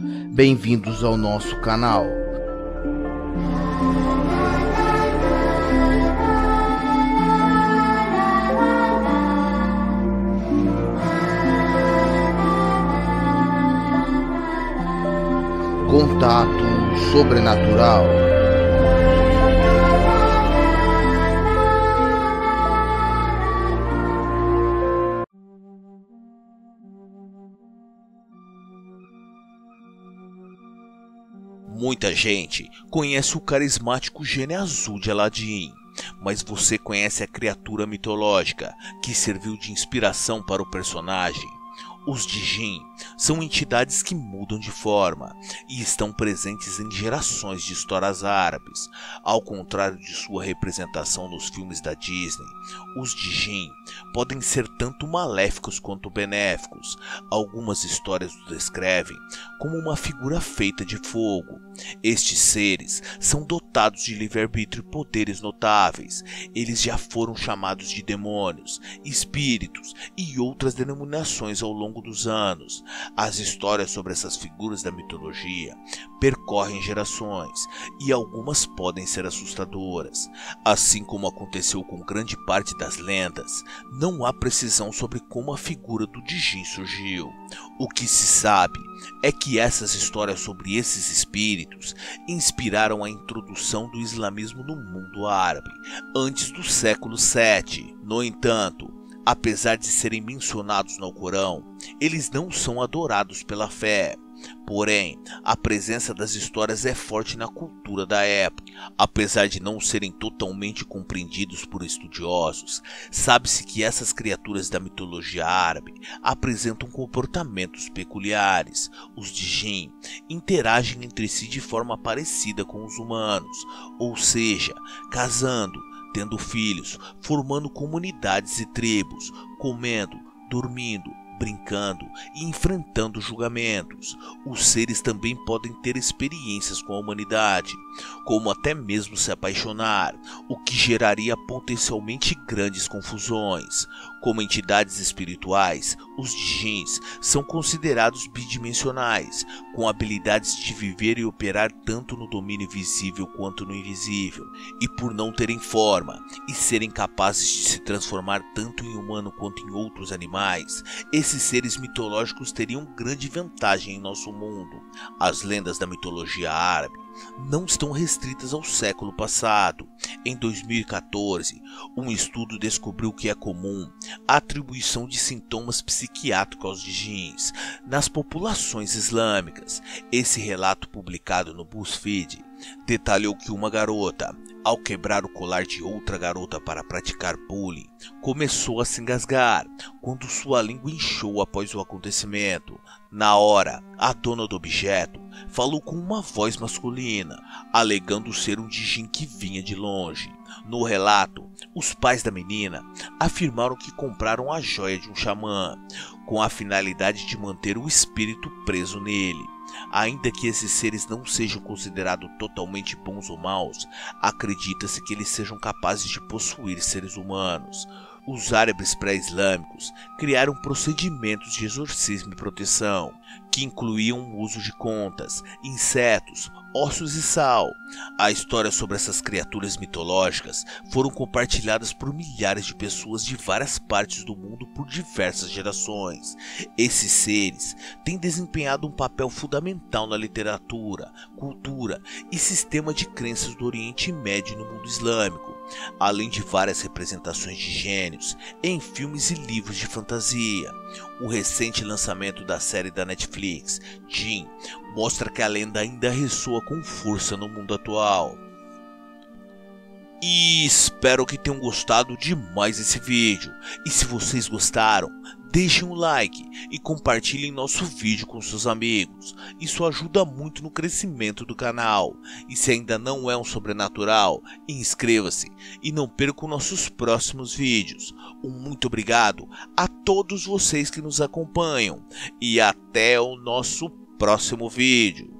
Bem-vindos ao nosso canal. Contato sobrenatural. Muita gente conhece o carismático gênio azul de Aladdin, mas você conhece a criatura mitológica que serviu de inspiração para o personagem? Os Djinn são entidades que mudam de forma e estão presentes em gerações de histórias árabes. Ao contrário de sua representação nos filmes da Disney, os Djinn podem ser tanto maléficos quanto benéficos. Algumas histórias os descrevem como uma figura feita de fogo. Estes seres são dotados de livre-arbítrio e poderes notáveis. Eles já foram chamados de demônios, espíritos e outras denominações ao longo dos anos. As histórias sobre essas figuras da mitologia percorrem gerações e algumas podem ser assustadoras. Assim como aconteceu com grande parte das lendas, não há precisão sobre como a figura do Djinn surgiu. O que se sabe é que essas histórias sobre esses espíritos inspiraram a introdução do islamismo no mundo árabe antes do século VII. No entanto, apesar de serem mencionados no Alcorão, eles não são adorados pela fé. Porém, a presença das histórias é forte na cultura da época. Apesar de não serem totalmente compreendidos por estudiosos, sabe-se que essas criaturas da mitologia árabe apresentam comportamentos peculiares. Os Djinn interagem entre si de forma parecida com os humanos, ou seja, casando, tendo filhos, formando comunidades e tribos, comendo, dormindo, brincando e enfrentando julgamentos. Os seres também podem ter experiências com a humanidade, como até mesmo se apaixonar, o que geraria potencialmente grandes confusões. Como entidades espirituais, os Djinns são considerados bidimensionais, com habilidades de viver e operar tanto no domínio visível quanto no invisível, e por não terem forma e serem capazes de se transformar tanto em humano quanto em outros animais, esses seres mitológicos teriam grande vantagem em nosso mundo. As lendas da mitologia árabe não estão restritas ao século passado. Em 2014, um estudo descobriu que é comum a atribuição de sintomas psiquiátricos aos Djinns nas populações islâmicas. Esse relato, publicado no BuzzFeed, detalhou que uma garota, ao quebrar o colar de outra garota para praticar bullying, começou a se engasgar quando sua língua inchou após o acontecimento. Na hora, a dona do objeto falou com uma voz masculina, alegando ser um Djinn que vinha de longe. No relato, os pais da menina afirmaram que compraram a joia de um xamã, com a finalidade de manter o espírito preso nele. Ainda que esses seres não sejam considerados totalmente bons ou maus, acredita-se que eles sejam capazes de possuir seres humanos. Os árabes pré-islâmicos criaram procedimentos de exorcismo e proteção, que incluíam o uso de contas, insetos, ossos e sal. A história sobre essas criaturas mitológicas foram compartilhadas por milhares de pessoas de várias partes do mundo por diversas gerações. Esses seres têm desempenhado um papel fundamental na literatura, cultura e sistema de crenças do Oriente Médio e no mundo islâmico, além de várias representações de gênios em filmes e livros de fantasia. O recente lançamento da série da Netflix, Djinn, mostra que a lenda ainda ressoa com força no mundo atual. E espero que tenham gostado demais desse vídeo. E se vocês gostaram, deixem um like e compartilhem nosso vídeo com seus amigos. Isso ajuda muito no crescimento do canal. E se ainda não é um sobrenatural, inscreva-se e não percam nossos próximos vídeos. Um muito obrigado a todos vocês que nos acompanham e até o nosso próximo vídeo.